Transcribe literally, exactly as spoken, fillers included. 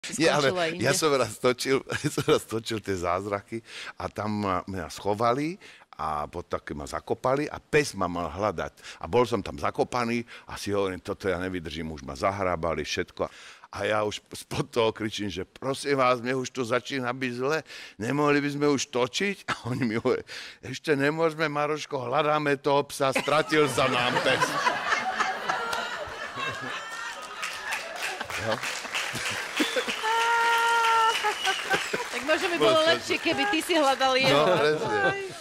Nie, ale skončila inde. ja som raz točil, ja som raz točil tie zázraky a tam ma, mňa schovali a potom také ma zakopali a pes ma mal hľadať. A bol som tam zakopaný a si hovorím, toto ja nevydržím, už ma zahrábali, všetko. A ja už spod toho kričím, že prosím vás, mne už to začína byť zle, nemohli by sme už točiť? A oni mi hovorí, ešte nemôžeme, Maroško, hľadáme toho psa, stratil sa nám pes. No. Tak možno by bolo lepšie, keby ty si hľadal jeho. No, presne.